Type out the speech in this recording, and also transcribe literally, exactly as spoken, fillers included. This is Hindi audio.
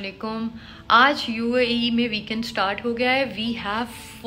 वालेकुम। आज यूएई में वीकेंड स्टार्ट हो गया है। We have